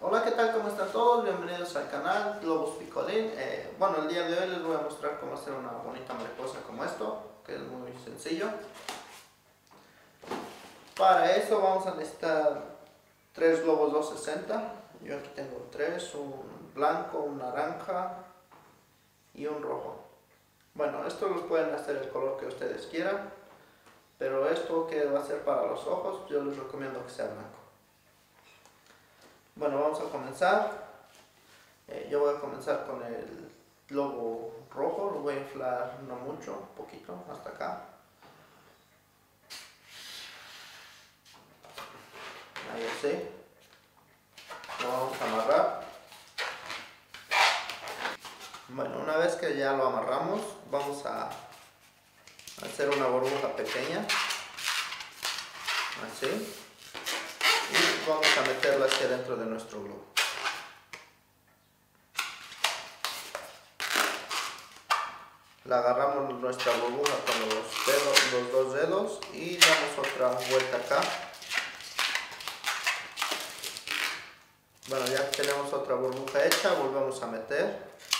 Hola, ¿qué tal? ¿Cómo están todos? Bienvenidos al canal Globus Picolín. Bueno, el día de hoy les voy a mostrar cómo hacer una bonita mariposa como esto, que es muy sencillo. Para eso vamos a necesitar 3 globos 260. Yo aquí tengo 3, un blanco, un naranja y un rojo. Bueno, estos los pueden hacer el color que ustedes quieran, pero esto que va a ser para los ojos, yo les recomiendo que sea blanco. Bueno, vamos a comenzar. Yo voy a comenzar con el globo rojo, lo voy a inflar no mucho, un poquito, hasta acá. Ahí así. Lo vamos a amarrar. Bueno, una vez que ya lo amarramos, vamos a hacer una burbuja pequeña. Así. Y vamos a meterla hacia dentro de nuestro globo. La agarramos nuestra burbuja con los dos dedos y damos otra vuelta acá. Bueno, ya que tenemos otra burbuja hecha, volvemos a meter.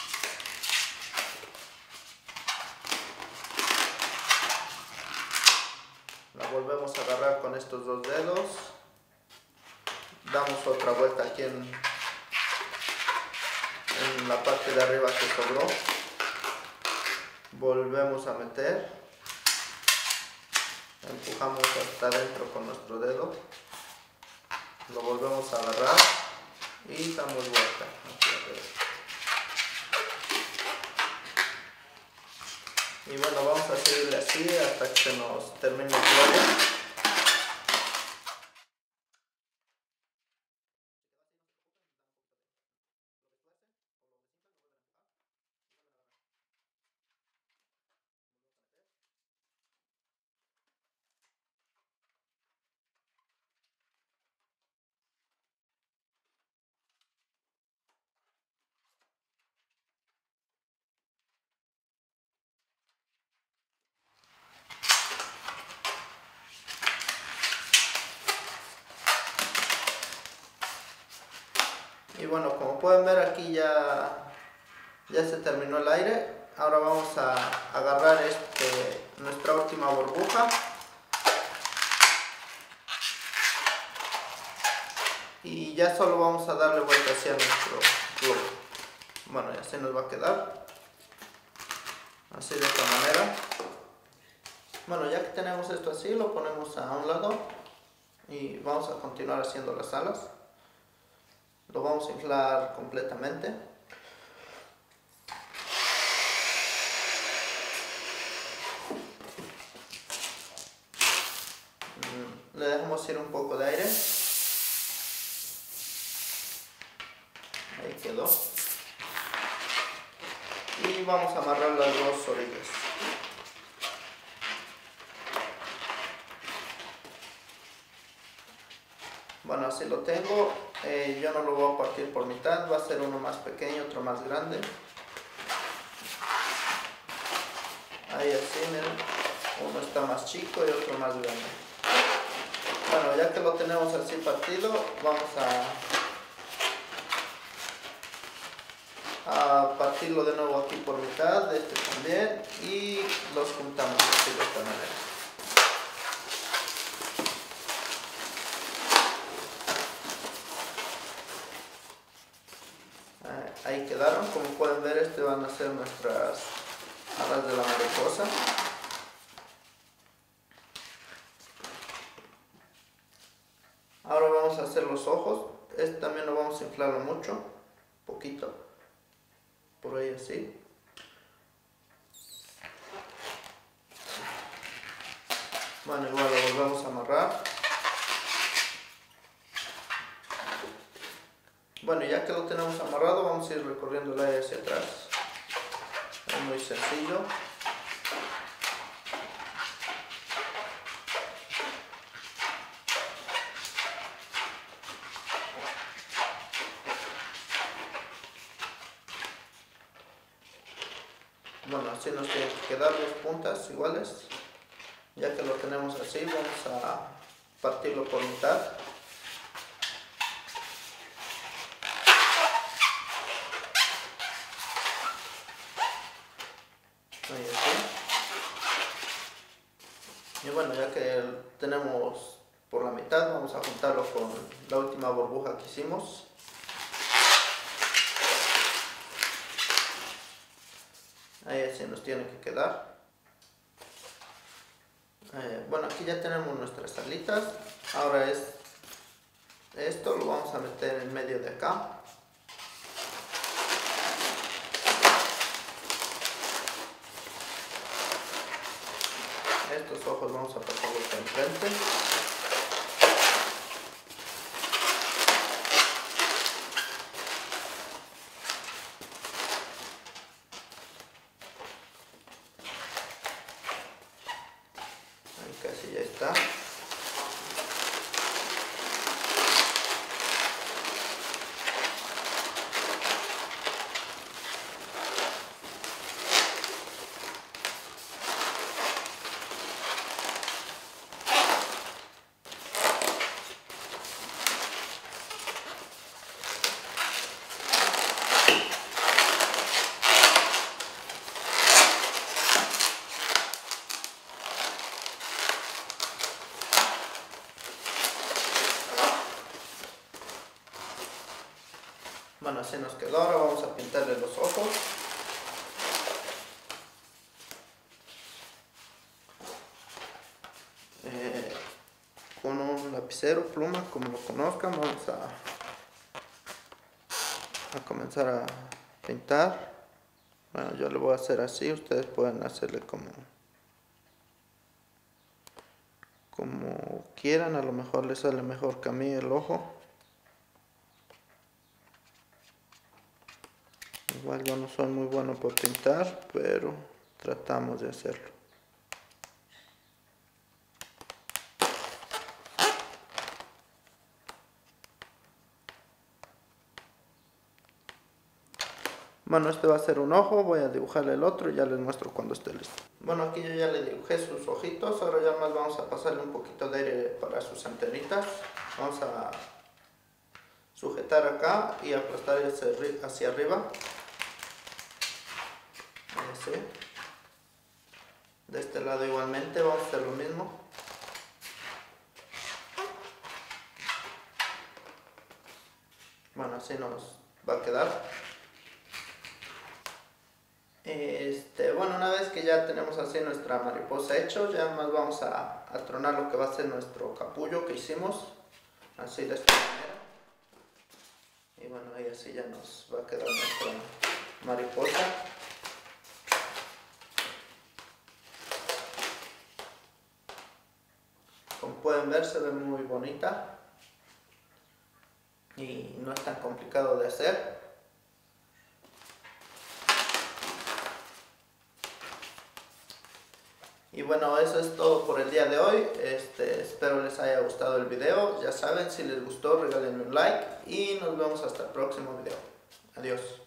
La volvemos a agarrar con estos dos dedos. Damos otra vuelta aquí en la parte de arriba que sobró. Volvemos a meter. Empujamos hasta adentro con nuestro dedo. Lo volvemos a agarrar y damos vuelta hacia arriba. Y bueno, vamos a seguirle así hasta que se nos termine el globo. Y bueno, como pueden ver aquí ya se terminó el aire. Ahora vamos a agarrar nuestra última burbuja y ya solo vamos a darle vuelta hacia nuestro globo. Bueno, y así nos va a quedar, así de esta manera. Bueno, ya que tenemos esto así, lo ponemos a un lado y vamos a continuar haciendo las alas. Lo vamos a inflar completamente. Le dejamos ir un poco de aire. Ahí quedó. Y vamos a amarrar las dos orillas. Bueno, así lo tengo. Yo no lo voy a partir por mitad. Va a ser uno más pequeño, otro más grande. Ahí así, miren. Uno está más chico y otro más grande. Bueno, ya que lo tenemos así partido, vamos a partirlo de nuevo aquí por mitad, de este también, y los juntamos así de esta manera. Ahí quedaron. Como pueden ver, van a ser nuestras alas de la mariposa. Ahora vamos a hacer los ojos. Este también lo vamos a inflarlo mucho, poquito, por ahí así. Bueno, igual lo volvemos a amarrar. Bueno, ya que lo tenemos amarrado, vamos a ir recorriendo el aire hacia atrás. Es muy sencillo. Bueno, así nos tienen que quedar dos puntas iguales. Ya que lo tenemos así, vamos a partirlo por mitad. bueno, ya que tenemos por la mitad, vamos a juntarlo con la última burbuja que hicimos. Ahí así nos tiene que quedar. Bueno, aquí ya tenemos nuestras alitas. Ahora esto lo vamos a meter en medio de acá. Estos ojos vamos a pasarlos por enfrente. Ahí casi ya está. Bueno, así nos quedó. Ahora vamos a pintarle los ojos. Con un lapicero, pluma, como lo conozcan, vamos a comenzar a pintar. Bueno, yo le voy a hacer así, ustedes pueden hacerle como quieran, a lo mejor les sale mejor que a mí el ojo. Igual yo no soy muy bueno por pintar, pero tratamos de hacerlo. Bueno, este va a ser un ojo, voy a dibujarle el otro y ya les muestro cuando esté listo. Bueno, aquí yo ya le dibujé sus ojitos, ahora ya más vamos a pasarle un poquito de aire para sus antenitas. Vamos a sujetar acá y aplastar hacia arriba. Así. De este lado igualmente vamos a hacer lo mismo. Bueno, así nos va a quedar. Bueno, una vez que ya tenemos así nuestra mariposa hecho, ya más vamos a tronar lo que va a ser nuestro capullo que hicimos, así de esta manera. Y bueno, ahí así ya nos va a quedar nuestra mariposa. Como pueden ver, se ve muy bonita y no es tan complicado de hacer. Y bueno, eso es todo por el día de hoy. Espero les haya gustado el video. Ya saben, si les gustó, regálenme un like y nos vemos hasta el próximo video. Adiós.